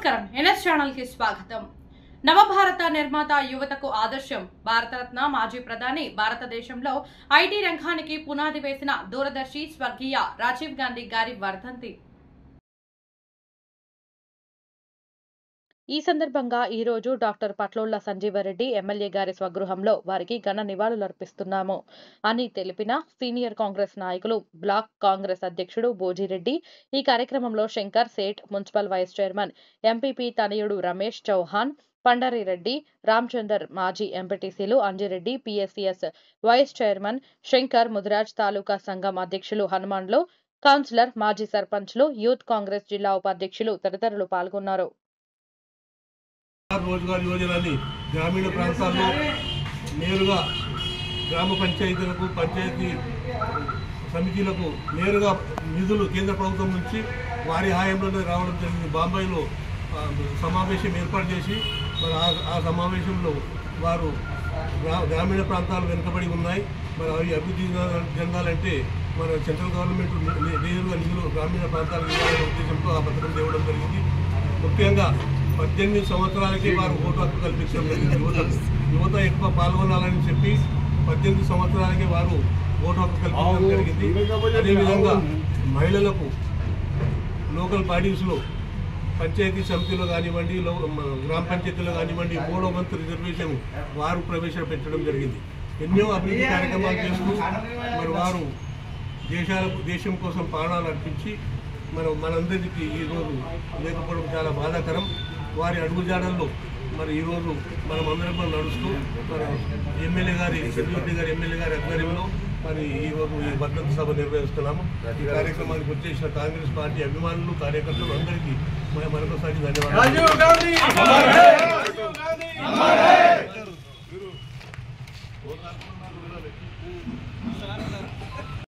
నమస్కారం NS channel కి స్వాగతం। నవభారత నిర్మాత యువతకు ఆదర్శం భారతరత్న మాజీ ప్రధాని భారతదేశంలో ఐటీ రంగానికి పునాది వేసిన దూరదర్శి స్వర్గీయ రాజీవ్ గాంధీ గారి వర్ధంతి। ఈ సందర్భంగా ఈ రోజు డాక్టర్ పట్లోళ్ల సంజీవరెడ్డి ఎమ్మెల్యే గారి స్వగృహంలో వారికి ఘన నివాళులర్పిస్తున్నాము అని తెలిపిన సీనియర్ కాంగ్రెస్ నాయకులు బ్లాక్ కాంగ్రెస్ అధ్యక్షుడు బోజిరెడ్డి। ఈ కార్యక్రమంలో Shankar Seth, municipal vice chairman MPP తనయుడు రమేష్ చౌహాన్, పండరిరెడ్డి, రామచందర్, మాజీ ఎంపీటీసీలు Anjireddy, PSCS vice chairman Shankar, Mudiraj taluka సంఘం అధ్యక్షులు హనుమాన్లు, కౌన్సిలర్, మాజీ సర్పంచ్లు, యూత్ కాంగ్రెస్ జిల్లా ఉపాధ్యక్షులు తదితరులు పాల్గొన్నారు। रोजगार योजनानी ग्रामीण प्रांताల్లో నేరుగా గ్రామ పంచాయతీలకు పంచాయతీ సమితిలకు నేరుగా నిధులు కేంద్ర ప్రభుత్వం నుంచి వారి హాయంలోనే రావడం జరిగింది। బాంబేలో సమావేశం ఏర్పాటు చేసి మరి ఆ సమావేశంలో వారు గ్రామీణ ప్రాంతాలు వెనుకబడి ఉన్నాయి, మరి అవి అభివృద్ధి చెందాలంటే మన సెంట్రల్ గవర్నమెంట్ నేరుగా నిధులు గ్రామీణ ప్రాంతాలకు ఇవ్వాలనే ఉద్దేశంతో ఆ పథకం తేవడం జరిగింది। ముఖ్యంగా 18 సంవత్సరాలకి వారు ఓటు హక్కు కల్పించడం జరిగింది। యువత ఎక్కువ పాల్గొనాలని చెప్పి 18 సంవత్సరాలకి వారు ఓటు హక్కు కల్పించడం జరిగింది। అదేవిధంగా మహిళలకు లోకల్ బాడీస్లో పంచాయతీ సమితిలో కానివ్వండి, గ్రామ పంచాయతీలో కానివ్వండి 3వ వంతు రిజర్వేషన్ వారు ప్రవేశపెట్టడం జరిగింది। ఎన్నో అభివృద్ధి కార్యక్రమాలు చేస్తూ మరి వారు దేశం కోసం ప్రాణాలు అర్పించి మనందరికీ ఈరోజు లేకపోవడం చాలా బాధాకరం। వారి అడుగుజాడల్లో మరి ఈరోజు మనం అందరం నడుస్తూ మన ఎమ్మెల్యే గారి సంజీవరెడ్డి గారి ఎమ్మెల్యే గారి ఆధ్వర్యంలో మరి ఈరోజు ఈ వర్ధంతి సభ నిర్వహిస్తున్నాము। ఈ కార్యక్రమానికి వచ్చేసిన కాంగ్రెస్ పార్టీ అభిమానులు, కార్యకర్తలు అందరికీ మరొకసారి ధన్యవాదాలు।